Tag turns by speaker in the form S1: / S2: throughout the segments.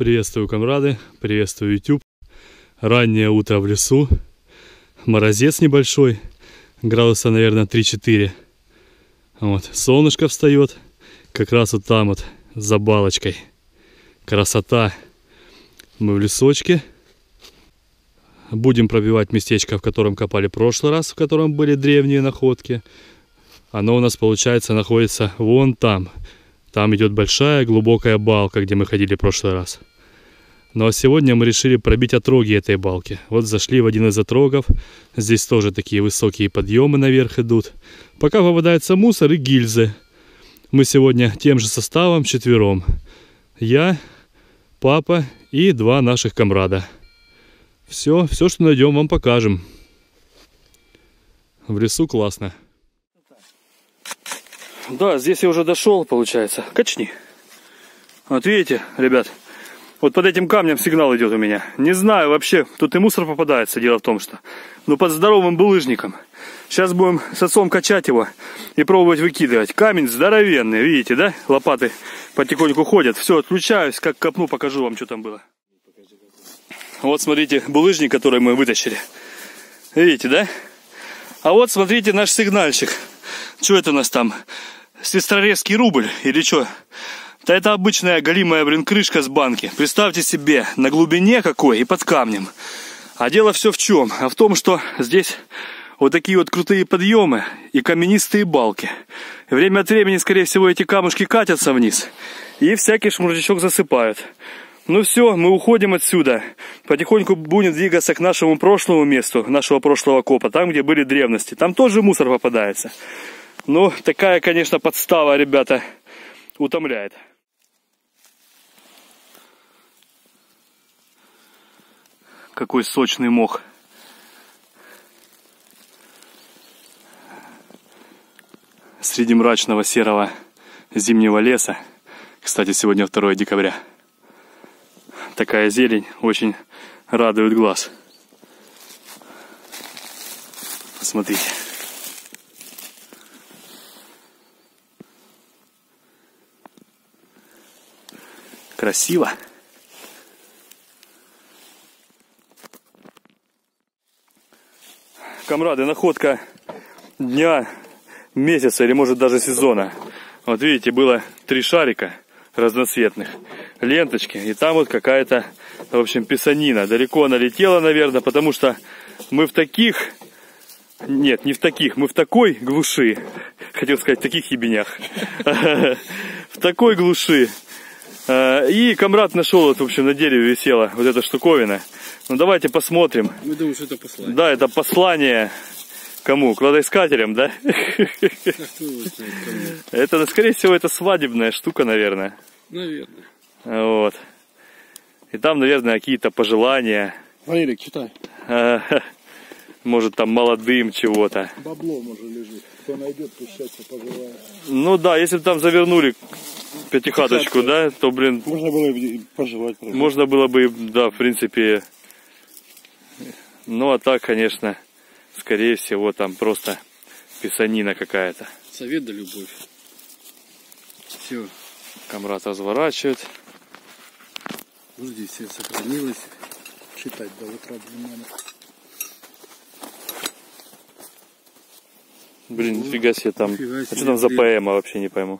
S1: Приветствую, комрады, приветствую, YouTube. Раннее утро в лесу. Морозец небольшой, градуса, наверное, 3-4. Вот, солнышко встает, как раз вот там вот, за балочкой. Красота. Мы в лесочке. Будем пробивать местечко, в котором копали в прошлый раз, в котором были древние находки. Оно у нас, получается, находится вон там. Там идет большая глубокая балка, где мы ходили в прошлый раз. Ну а сегодня мы решили пробить отроги этой балки. Вот зашли в один из отрогов. Здесь тоже такие высокие подъемы наверх идут. Пока попадается мусор и гильзы. Мы сегодня тем же составом, 4. Я, папа и 2 наших комрада. Все, что найдем, вам покажем. В лесу классно. Да, здесь я уже дошел, получается. Качни. Вот видите, ребят. Вот под этим камнем сигнал идет у меня. Не знаю вообще, тут и мусор попадается, дело в том, что. Но под здоровым булыжником. Сейчас будем с отцом качать его и пробовать выкидывать. Камень здоровенный, видите, да? Лопаты потихоньку ходят. Все, отключаюсь, как копну, покажу вам, что там было. Вот смотрите, булыжник, который мы вытащили. Видите, да? А вот смотрите наш сигнальщик. Что это у нас там? Сестрорецкий рубль или что? Да это обычная голимая, блин, крышка с банки. Представьте себе, на глубине какой и под камнем. А дело все в чем? А в том, что здесь вот такие вот крутые подъемы и каменистые балки. Время от времени, скорее всего, эти камушки катятся вниз. И всякий шмурдячок засыпают. Ну все, мы уходим отсюда. Потихоньку будем двигаться к нашему прошлому месту, нашего прошлого копа. Там, где были древности. Там тоже мусор попадается. Ну, такая, конечно, подстава, ребята, утомляет. Какой сочный мох. Среди мрачного серого зимнего леса. Кстати, сегодня 2 декабря. Такая зелень очень радует глаз. Посмотрите. Красиво. Комрады, находка дня, месяца или может даже сезона. Вот видите, было 3 шарика разноцветных, ленточки, и там вот какая-то, в общем, писанина. Далеко она летела, наверное, потому что мы в таких, нет, не в таких, мы в такой глуши, хотел сказать, в таких ебенях, в такой глуши. И комрад нашел, вот, в общем, на дереве висела вот эта штуковина. Ну давайте посмотрим. Мы думаем, что это послание. Да, это послание кому? Кладоискателям, да? Это, скорее всего, это свадебная штука, наверное. Наверное. Вот. И там, наверное, какие-то пожелания. Валерик, читай. Может, там молодым чего-то. Бабло, может, лежит. Кто найдет, то счастье пожелает. Ну да, если бы там завернули пятихаточку, да, то, блин... Можно было бы пожелать. Можно было бы, да, в принципе... Ну, а так, конечно, скорее всего, там просто писанина какая-то. Совет да любовь. Все. Комрад разворачивает. Здесь все сохранилось. Читать до утра не надо. Блин, нифига себе там. А что там за поэма, вообще не пойму.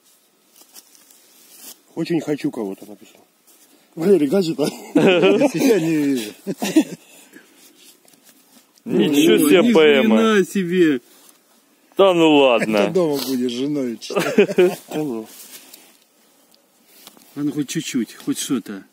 S2: Очень хочу кого-то написал. Валерий, гаджета. Я не вижу.
S1: Ничего себе поэма.
S2: Ни себе.
S1: Да ну ладно.
S2: Ты дома будешь женой читать. А ну хоть чуть-чуть, хоть что-то.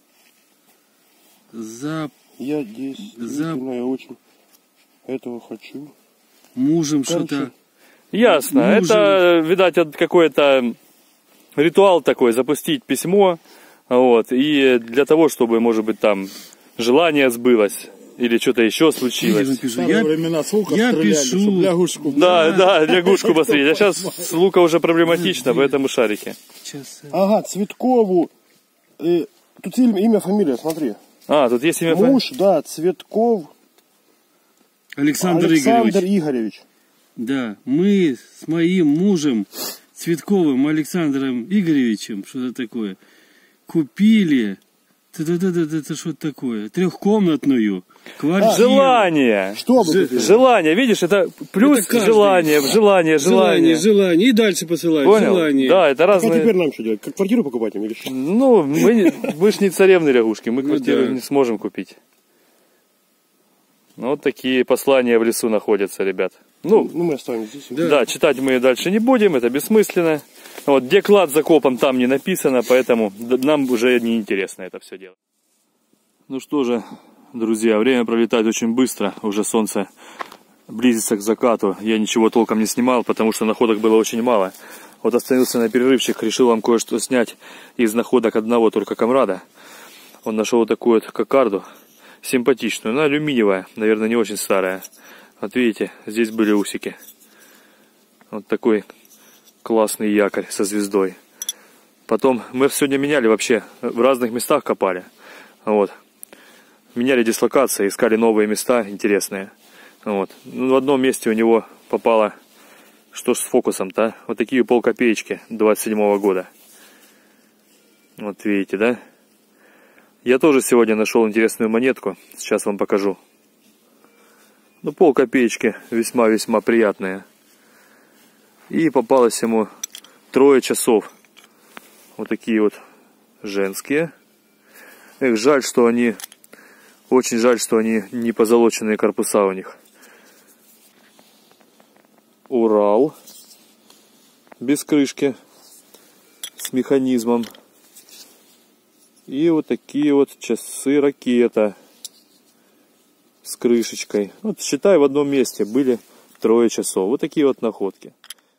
S2: Я действительно очень этого хочу. Мужем что-то.
S1: Ясно. Это, видать, какой-то ритуал такой, запустить письмо. Вот. И для того, чтобы, может быть, там желание сбылось. Или что-то еще случилось.
S2: Я пишу. Лягушку.
S1: Да, лягушку посмотреть. А сейчас с лука уже проблематично, поэтому шарики.
S2: Ага, Цветкову. Тут имя, фамилия, смотри.
S1: А, тут есть имя, фамилия?
S2: Муж, да, Цветков. Александр Игоревич. Да, мы с моим мужем Цветковым Александром Игоревичем, что-то такое, купили
S3: Это что такое? Трехкомнатную квартиру.
S1: Желание.
S2: Что бы ты?
S1: Желание, видишь, это плюс
S3: Это каждый.
S1: желание.
S3: И дальше посылать.
S1: Понял?
S3: Желание.
S1: Да, это
S2: А
S1: разные...
S2: теперь нам что делать? Как квартиру покупать им или что?
S1: Ну, мы ж не царевны лягушки, мы квартиру
S3: да.
S1: не сможем купить. Ну, вот такие послания в лесу находятся, ребят. Ну,
S2: мы оставим здесь.
S1: да, читать мы дальше не будем, это бессмысленно. Вот где клад закопан, там не написано, поэтому нам уже не интересно это все делать. Ну что же, друзья, время пролетает очень быстро, уже солнце близится к закату. Я ничего толком не снимал, потому что находок было очень мало. Вот остановился на перерывчик, решил вам кое-что снять из находок одного только комрада. Он нашел вот такую вот кокарду, симпатичную, она алюминиевая, наверное, не очень старая. Вот видите, здесь были усики. Вот такой классный якорь со звездой. Потом мы сегодня меняли вообще, в разных местах копали. Вот. Меняли дислокации, искали новые места интересные. Вот. Ну, в одном месте у него попало, что ж с фокусом-то, вот такие полкопеечки 27-го года. Вот видите, да? Я тоже сегодня нашел интересную монетку, сейчас вам покажу. Ну, полкопеечки весьма-весьма приятные. И попалось ему 3 часов. Вот такие вот женские. Эх, жаль, что они... Очень жаль, что они не позолоченные корпуса у них. Урал. Без крышки. С механизмом. И вот такие вот часы ракета. С крышечкой. Вот считай, в одном месте были 3 часов. Вот такие вот находки.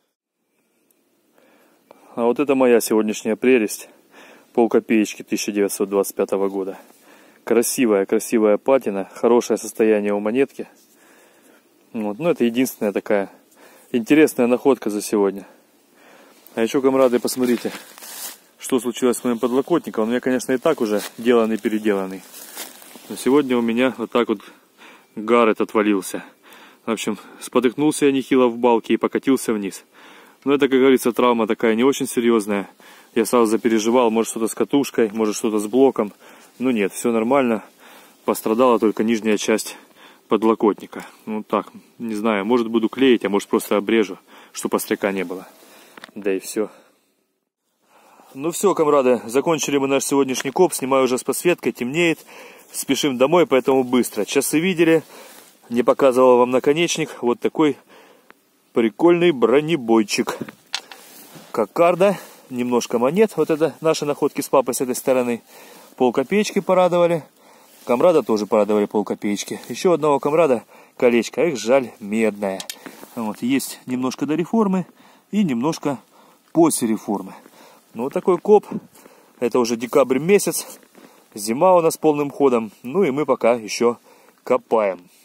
S1: А вот это моя сегодняшняя прелесть. Полкопеечки 1925 года. Красивая патина. Хорошее состояние у монетки. Вот. Ну, это единственная такая интересная находка за сегодня. А еще, комрады, посмотрите, что случилось с моим подлокотником. Он у меня, конечно, и так уже деланный-переделанный. Но сегодня у меня вот так вот гарет отвалился. В общем, спотыкнулся я нехило в балке и покатился вниз. Но это, как говорится, травма такая не очень серьезная. Я сразу запереживал, может что-то с катушкой, может что-то с блоком. Но нет, все нормально. Пострадала только нижняя часть подлокотника. Ну так, не знаю, может буду клеить, а может просто обрежу, чтобы остряка не было. Да и все. Ну все, комрады, закончили мы наш сегодняшний коп. Снимаю уже с подсветкой, темнеет. Спешим домой, поэтому быстро. Часы видели. Не показывал вам наконечник. Вот такой прикольный бронебойчик. Кокарда. Немножко монет. Вот это наши находки с папой с этой стороны. Полкопеечки порадовали. Комрада тоже порадовали полкопеечки. Еще одного комрада колечко. Их жаль, медное. Вот, есть немножко до реформы и немножко после реформы. Ну вот такой коп. Это уже декабрь месяц. Зима у нас полным ходом. Ну и мы пока еще копаем.